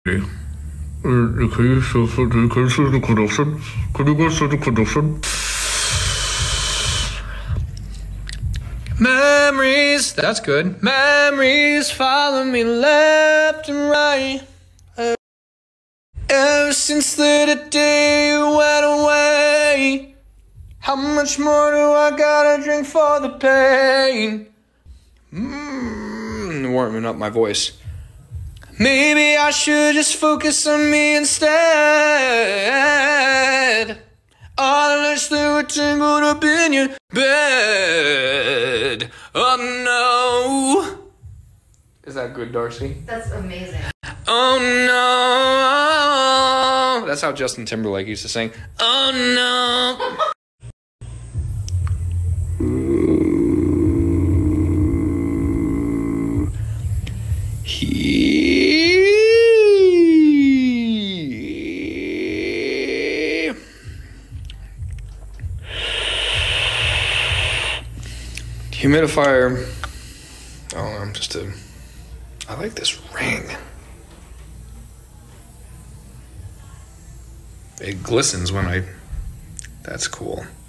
Can you see the connection? Can you guys see the connection? Memories, that's good. Memories follow me left and right. Ever since the day you went away, how much more do I gotta drink for the pain? Warming up my voice. Maybe I should just focus on me instead. Unless they were tangled up in your bed. Oh no. Is that good, Darcy? That's amazing. Oh no. That's how Justin Timberlake used to sing. Oh no. Humidifier. Oh, I like this ring. It glistens when that's cool.